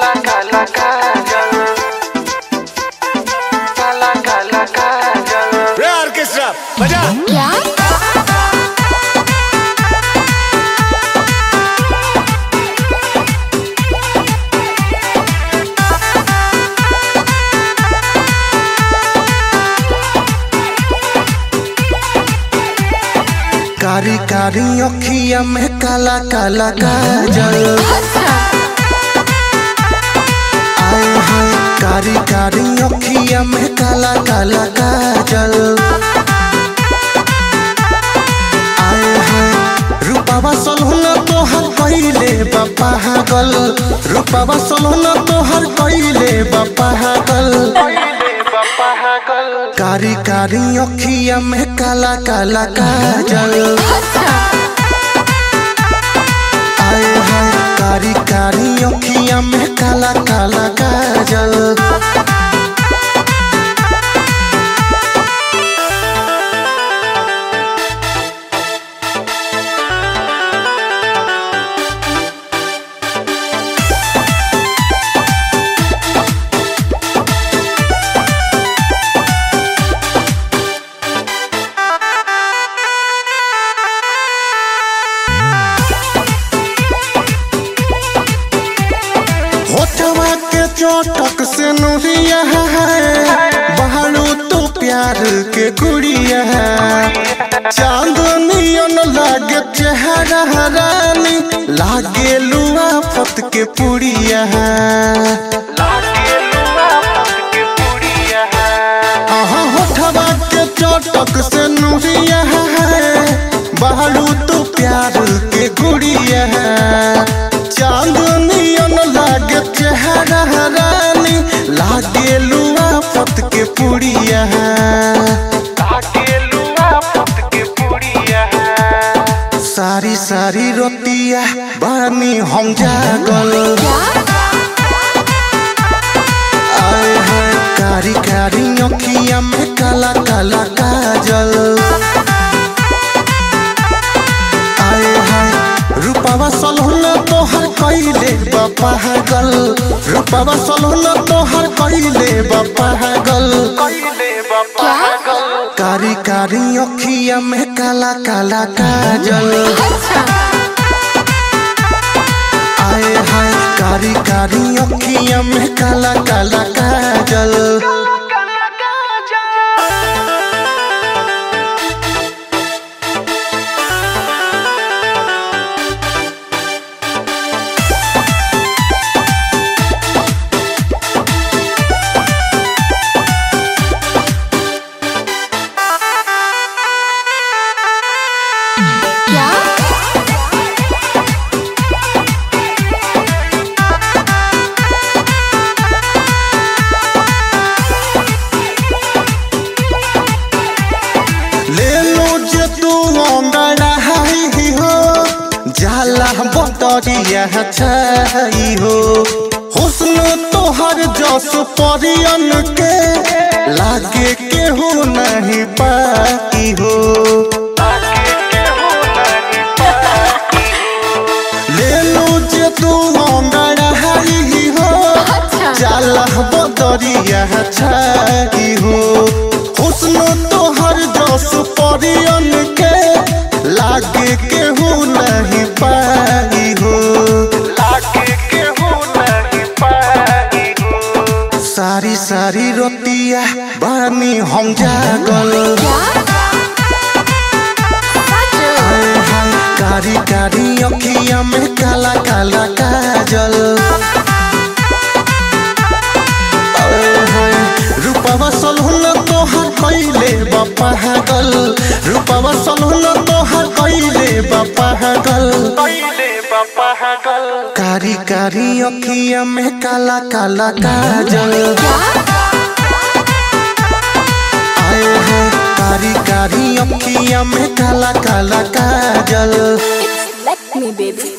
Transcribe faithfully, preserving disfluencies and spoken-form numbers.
काला काला काजल, काला काला काजल। रे ऑर्केस्ट्रा बजा। क्या? कारी कारी अखिया में काला काला काजल, आए हाय कारी कारी अखिया में काला काला काजल, आए हाय रूपावा सलहुना तोहर कइले बा पागल, रूपावा सलहुना तोहर कइले बा पागल, कारी कारी अखिया में काला काला काजल, आए हाय कारी कारी अखिया में काला काला काजल। होठवा के चोटक से नुरिया है, बहारू तो प्यार के गुड़िया है, चांदनियन लागे चेहरा रानी, लागे लुआ फत के पुड़िया है, लागे लुआ फत के पुड़िया है। आहा होठवा के चोटक से नुरिया है, बहारू तो प्यार के गुड़िया है, चांदनियन लागे चेहरा रानी, लागे लुआ फत के पुड़िया है, लागे लुआ फत के पुड़िया है। सारी सारी रोतिया बानी हम जागल, आए हाय कारी कारी अखिया में काला काला काजल, आए हाय रूपावा सलहुना तोहर कइले बा पागल, रूपावा सलहुना तोहर कइले बा पागल, कइले बा पागल। कारी कारी अखिया में काला काला काजल, आए हाय कारी कारी अखिया में काला काला काजल। जाला बतरिया छाई हो, हुस्न तोहर जस परियन के, लागे केहू नहीं पाई हो, ले लो जे तू अंगड़ाई हो, जाला बतरिया छाई हो, हुस्न तोहर जस परियन के, लागे केहू नहीं पाई हो, लागे केहू नहीं पाई हो। सारी सारी रोतिया बानी हम जागल, आए हाय कारी कारी अखिया में काला काला काजल, आए हाय रूपावा सलहुना तोहर कइले बा पागल, रूपावा सलहुना तोहर कइले बा पागल, कइले बा पागल। कारी कारी अखिया में काला काला काजल, आए हाय कारी कारी अखिया में काला काला काजल। It's like me, baby.